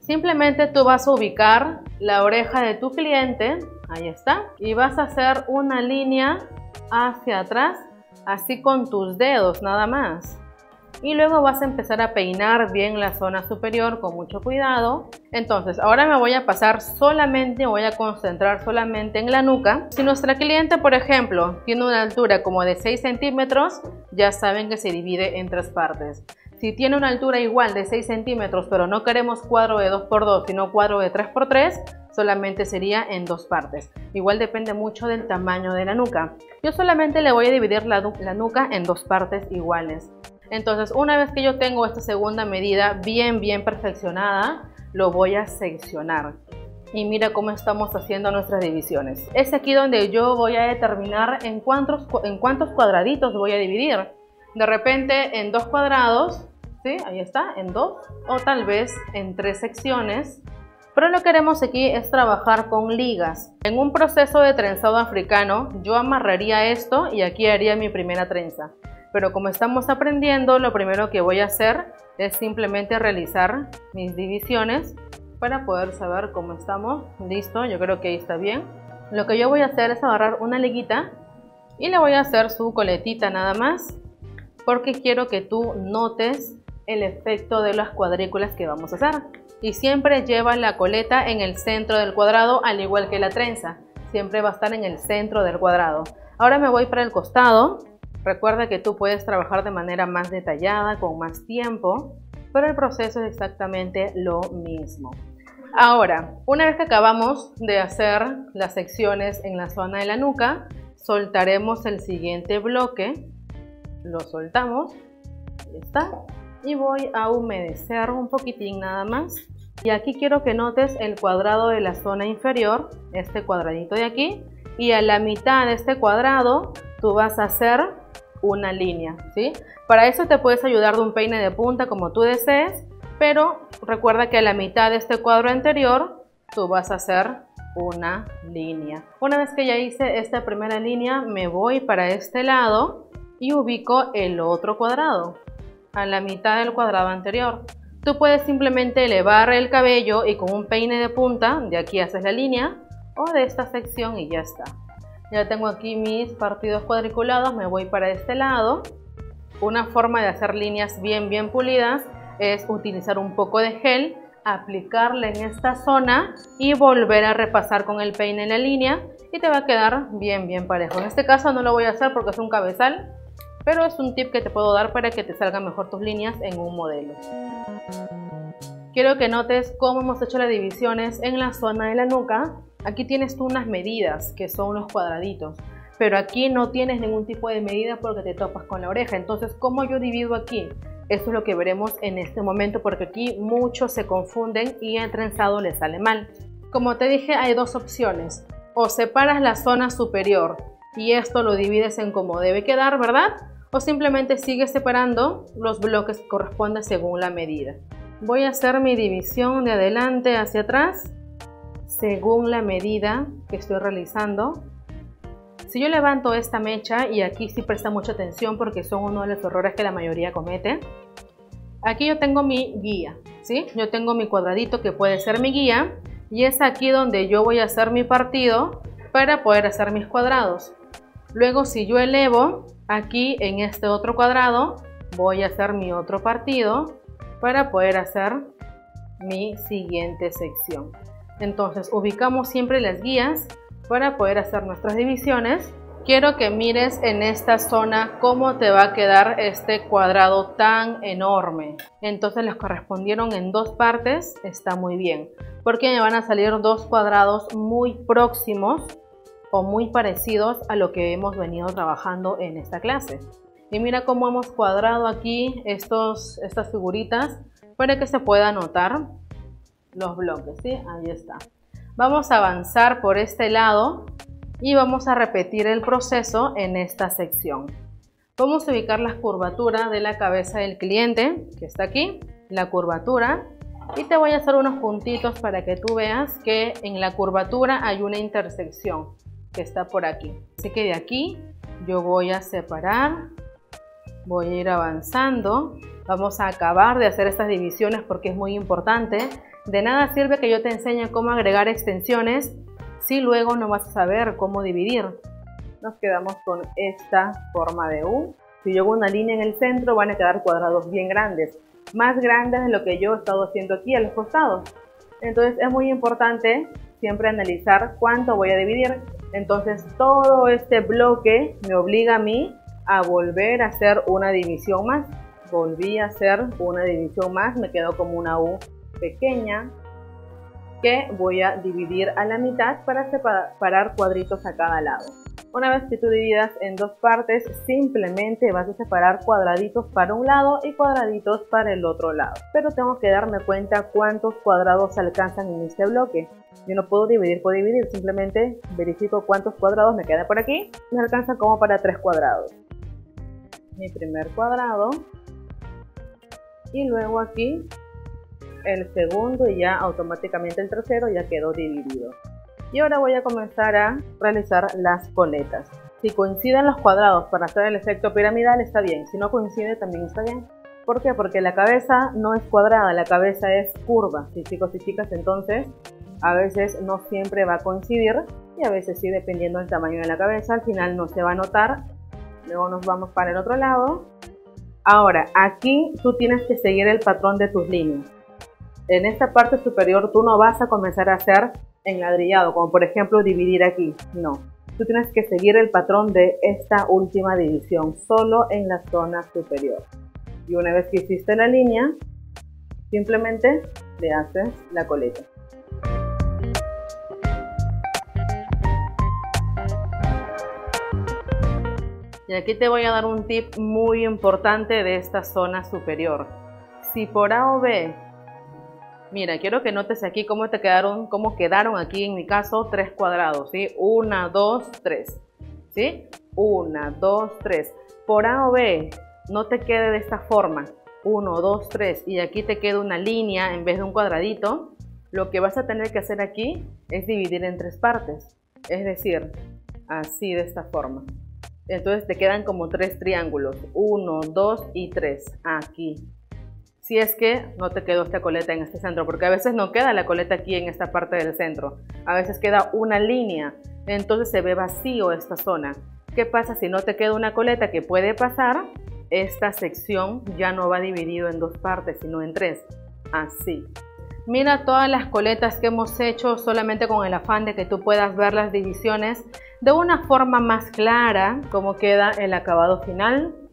Simplemente tú vas a ubicar la oreja de tu cliente, ahí está, y vas a hacer una línea hacia atrás, así con tus dedos nada más. Y luego vas a empezar a peinar bien la zona superior con mucho cuidado. Entonces ahora me voy a pasar solamente, voy a concentrar solamente en la nuca. Si nuestra cliente, por ejemplo, tiene una altura como de 6 centímetros, ya saben que se divide en 3 partes. Si tiene una altura igual de 6 centímetros, pero no queremos cuadro de 2×2, sino cuadro de 3×3, solamente sería en 2 partes. Igual depende mucho del tamaño de la nuca. Yo solamente le voy a dividir la nuca en 2 partes iguales. Entonces, una vez que yo tengo esta segunda medida bien perfeccionada, lo voy a seccionar. Y mira cómo estamos haciendo nuestras divisiones. Es aquí donde yo voy a determinar en cuántos cuadraditos voy a dividir. De repente en 2 cuadrados, ¿sí? Ahí está, en 2, o tal vez en 3 secciones. Pero lo que queremos aquí es trabajar con ligas. En un proceso de trenzado africano, yo amarraría esto y aquí haría mi primera trenza. Pero como estamos aprendiendo, lo primero que voy a hacer es simplemente realizar mis divisiones para poder saber cómo estamos. Listo, yo creo que ahí está bien. Lo que yo voy a hacer es agarrar una liguita y le voy a hacer su coletita nada más, porque quiero que tú notes el efecto de las cuadrículas que vamos a hacer. Y siempre lleva la coleta en el centro del cuadrado, al igual que la trenza. Siempre va a estar en el centro del cuadrado. Ahora me voy para el costado. Recuerda que tú puedes trabajar de manera más detallada, con más tiempo, pero el proceso es exactamente lo mismo. Ahora, una vez que acabamos de hacer las secciones en la zona de la nuca, soltaremos el siguiente bloque. Lo soltamos, ahí está, y voy a humedecer un poquitín nada más. Y aquí quiero que notes el cuadrado de la zona inferior, este cuadradito de aquí, y a la mitad de este cuadrado tú vas a hacer una línea, ¿sí? Para eso te puedes ayudar de un peine de punta como tú desees, pero recuerda que a la mitad de este cuadro anterior tú vas a hacer una línea. Una vez que ya hice esta primera línea, me voy para este lado y ubico el otro cuadrado a la mitad del cuadrado anterior. Tú puedes simplemente elevar el cabello y con un peine de punta de aquí haces la línea, o de esta sección y ya está. Ya tengo aquí mis partidos cuadriculados, me voy para este lado. Una forma de hacer líneas bien pulidas es utilizar un poco de gel, aplicarle en esta zona y volver a repasar con el peine en la línea y te va a quedar bien parejo. En este caso no lo voy a hacer porque es un cabezal, pero es un tip que te puedo dar para que te salgan mejor tus líneas en un modelo. Quiero que notes cómo hemos hecho las divisiones en la zona de la nuca. Aquí tienes tú unas medidas que son los cuadraditos, pero aquí no tienes ningún tipo de medida porque te topas con la oreja. Entonces, ¿cómo yo divido aquí? Eso es lo que veremos en este momento, porque aquí muchos se confunden y el trenzado les sale mal. Como te dije, hay dos opciones. O separas la zona superior y esto lo divides en cómo debe quedar, ¿verdad? O simplemente sigues separando los bloques que corresponden según la medida. Voy a hacer mi división de adelante hacia atrás según la medida que estoy realizando. Si yo levanto esta mecha, y aquí sí presta mucha atención porque son uno de los errores que la mayoría comete. Aquí yo tengo mi guía, ¿sí? Yo tengo mi cuadradito que puede ser mi guía y es aquí donde yo voy a hacer mi partido para poder hacer mis cuadrados. Luego, si yo elevo aquí en este otro cuadrado, voy a hacer mi otro partido para poder hacer mi siguiente sección. Entonces ubicamos siempre las guías para poder hacer nuestras divisiones. Quiero que mires en esta zona cómo te va a quedar este cuadrado tan enorme. Entonces los correspondieron en dos partes, está muy bien, porque me van a salir dos cuadrados muy próximos o muy parecidos a lo que hemos venido trabajando en esta clase. Y mira cómo hemos cuadrado aquí estas figuritas para que se pueda notar los bloques, ¿sí? Ahí está. Vamos a avanzar por este lado y vamos a repetir el proceso en esta sección. Vamos a ubicar la curvatura de la cabeza del cliente, que está aquí, la curvatura, y te voy a hacer unos puntitos para que tú veas que en la curvatura hay una intersección que está por aquí. Así que de aquí yo voy a separar Voy a ir avanzando. Vamos a acabar de hacer estas divisiones porque es muy importante. De nada sirve que yo te enseñe cómo agregar extensiones si luego no vas a saber cómo dividir. Nos quedamos con esta forma de U. Si yo hago una línea en el centro van a quedar cuadrados bien grandes, más grandes de lo que yo he estado haciendo aquí a los costados. Entonces es muy importante siempre analizar cuánto voy a dividir. Entonces todo este bloque me obliga a mí a volver a hacer una división más. Volví a hacer una división más, me quedó como una U pequeña que voy a dividir a la mitad para separar cuadritos a cada lado. Una vez que tú dividas en dos partes, simplemente vas a separar cuadraditos para un lado y cuadraditos para el otro lado. Pero tengo que darme cuenta cuántos cuadrados alcanzan en este bloque. Yo no puedo dividir por dividir, simplemente verifico cuántos cuadrados me quedan por aquí. Me alcanza como para 3 cuadrados. Mi primer cuadrado. Y luego aquí el segundo y ya automáticamente el tercero ya quedó dividido. Y ahora voy a comenzar a realizar las coletas. Si coinciden los cuadrados para hacer el efecto piramidal está bien, si no coincide también está bien. ¿Por qué? Porque la cabeza no es cuadrada, la cabeza es curva. Si chicos y chicas, entonces a veces no siempre va a coincidir y a veces sí, dependiendo del tamaño de la cabeza, al final no se va a notar. Luego nos vamos para el otro lado. Ahora, aquí tú tienes que seguir el patrón de tus líneas. En esta parte superior tú no vas a comenzar a hacer enladrillado, como por ejemplo dividir aquí, no. Tú tienes que seguir el patrón de esta última división, solo en la zona superior. Y una vez que hiciste la línea, simplemente le haces la coleta. Y aquí te voy a dar un tip muy importante de esta zona superior. Si por A o B, mira, quiero que notes aquí cómo quedaron aquí en mi caso 3 cuadrados, ¿sí? 1, 2, 3, ¿sí? 1, 2, 3. Por A o B, no te quede de esta forma, 1, 2, 3, y aquí te queda una línea en vez de un cuadradito. Lo que vas a tener que hacer aquí es dividir en 3 partes, es decir, así de esta forma. Entonces te quedan como 3 triángulos, 1, 2 y 3, aquí. Si es que no te quedó esta coleta en este centro, porque a veces no queda la coleta aquí en esta parte del centro. A veces queda una línea, entonces se ve vacío esta zona. ¿Qué pasa si no te queda una coleta? Que puede pasar, esta sección ya no va dividido en 2 partes, sino en 3. Así. Mira todas las coletas que hemos hecho solamente con el afán de que tú puedas ver las divisiones de una forma más clara, cómo queda el acabado final.